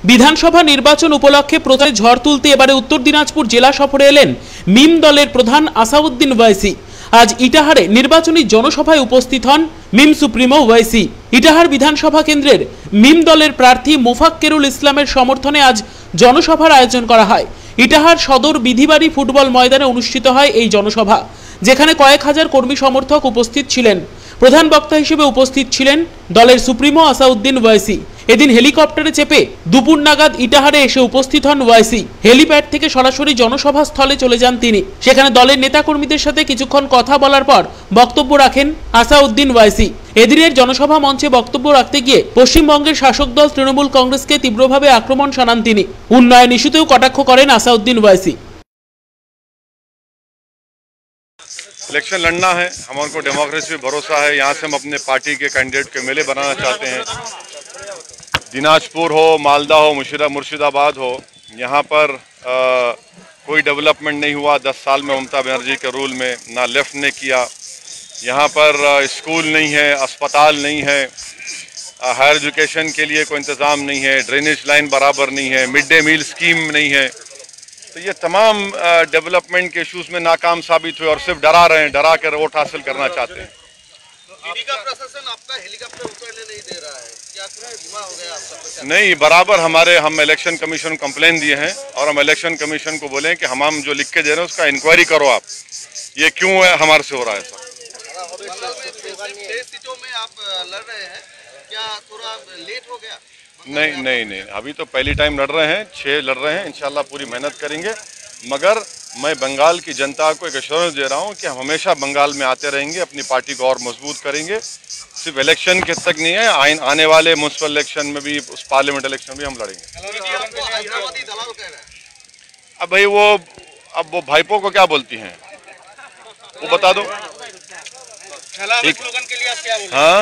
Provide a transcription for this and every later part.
বিধানসভা নির্বাচন উপলক্ষে প্রচারে ঝড় তুলতে এবারে উত্তর দিনাজপুর জেলা সফরে এলেন মিম দলের প্রধান আসাউদ্দিন ওয়াইসি। আজ ইটাহারে নির্বাচনী জনসভায় উপস্থিত হন মিম সুপ্রিমো ওয়াইসি। ইটাহার বিধানসভা কেন্দ্রের মিম দলের প্রার্থী মোফাক্কেরুল ইসলামের সমর্থনে আজ জনসভার আয়োজন করা হয়। ইটাহার সদর বিধিবাড়ি ফুটবল ময়দানে অনুষ্ঠিত হয় এই জনসভা, যেখানে কয়েক হাজার কর্মী সমর্থক উপস্থিত ছিলেন। প্রধান বক্তা হিসেবে উপস্থিত ছিলেন দলের সুপ্রিমো আসাউদ্দিন ওয়াইসি। এদিন হেলিকপ্টারে চেপে দুপুর নাগাদ ইটাহারে এসে উপস্থিত হন ওয়াইসি। হেলিপ্যাড থেকে সরাসরি জনসভা স্থলে চলে যান তিনি। সেখানে দলের নেতাকর্মীদের সাথে কিছুক্ষণ কথা বলার পর বক্তব্য রাখেন আসাউদ্দিন ওয়াইসি। এদিনের জনসভা মঞ্চে বক্তব্য রাখতে গিয়ে পশ্চিমবঙ্গের শাসক দল তৃণমূল কংগ্রেসকে তীব্রভাবে আক্রমণ শানান তিনি। উন্নয়ন ইস্যুতেও কটাক্ষ করেন আসাউদ্দিন ওয়াইসি। इलेक्शन लड़ना है, हमारे को डेमोक्रेसी पे भरोसा है। यहाँ से हम अपने पार्टी के कैंडिडेट के एमएलए बनाना चाहते हैं। दिनाजपुर हो, मालदा हो, मुर्शिदाबाद हो, यहाँ पर कोई डेवलपमेंट नहीं हुआ 10 साल में ममता बनर्जी के रूल में। ना लेफ्ट ने किया। यहाँ पर स्कूल नहीं है, अस्पताल नहीं है, हायर एजुकेशन के लिए कोई इंतज़ाम नहीं है, ड्रेनेज लाइन बराबर नहीं है, मिड डे मील स्कीम नहीं है। तो ये तमाम डेवलपमेंट के इश्यूज में नाकाम साबित हुए और सिर्फ डरा रहे हैं, डरा कर वोट हासिल करना चाहते हैं। ईडी का प्रशासन आपका हेलीकॉप्टर उतरने नहीं दे रहा है, क्या कुछ धीमा हो गया आपका? नहीं, बराबर हम इलेक्शन कमीशन को कंप्लेन दिए हैं और हम इलेक्शन कमीशन को बोले कि हम जो लिख के दे रहे हैं उसका इंक्वायरी करो आप, ये क्यों है हमारे से हो रहा है। सर 6 सीटों में आप लड़ रहे हैं, क्या थोड़ा लेट हो गया? नहीं, अभी तो पहली टाइम लड़ रहे हैं, 6 लड़ रहे हैं, इंशाल्लाह पूरी मेहनत करेंगे। मगर मैं बंगाल की जनता को एक एश्योरेंस दे रहा हूं कि हम हमेशा बंगाल में आते रहेंगे, अपनी पार्टी को और मजबूत करेंगे। सिर्फ इलेक्शन के तक नहीं है, आने वाले म्यूनसिपल इलेक्शन में भी, उस पार्लियामेंट इलेक्शन में भी हम लड़ेंगे। अब भाई वो भाईपो को क्या बोलती हैं वो बता दो। हाँ,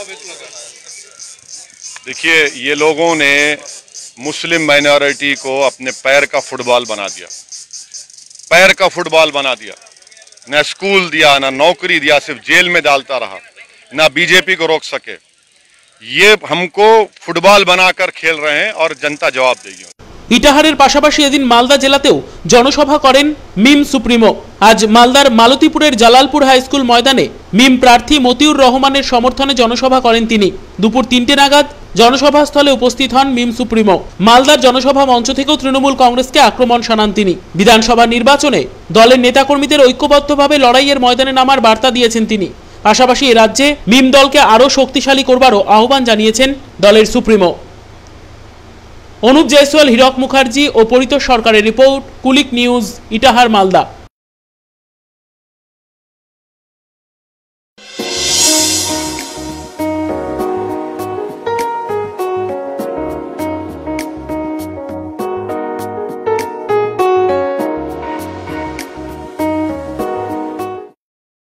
देखिए, ये लोगों ने मुस्लिम माइनॉरिटी को अपने पैर का फुटबॉल बना दिया, पैर का फुटबॉल बना दिया। ना स्कूल दिया, ना नौकरी दिया, सिर्फ जेल में डालता रहा, ना बीजेपी को रोक सके। ये हमको फुटबॉल बनाकर खेल रहे हैं और जनता जवाब देगी। ইটাহারের পাশাপাশি এদিন মালদা জেলাতেও জনসভা করেন মিম সুপ্রিমো। আজ মালদার মালতীপুরের জালালপুর হাই স্কুল ময়দানে মিম প্রার্থী মতিউর রহমানের সমর্থনে জনসভা করেন তিনি। দুপুর 3টে নাগাদ জনসভা স্থলে উপস্থিত হন মিম সুপ্রিমো। মালদার জনসভা মঞ্চ থেকেও তৃণমূল কংগ্রেসকে আক্রমণ শানান তিনি। বিধানসভা নির্বাচনে দলের নেতাকর্মীদের ঐক্যবদ্ধভাবে লড়াইয়ের ময়দানে নামার বার্তা দিয়েছেন তিনি। পাশাপাশি এ রাজ্যে মিম দলকে আরও শক্তিশালী করবারও আহ্বান জানিয়েছেন দলের সুপ্রিমো। অনুপ জয়সওয়াল, হীরক মুখার্জি ও পরিতোষ সরকারের রিপোর্ট, কুলিক নিউজ, ইটাহার, মালদা।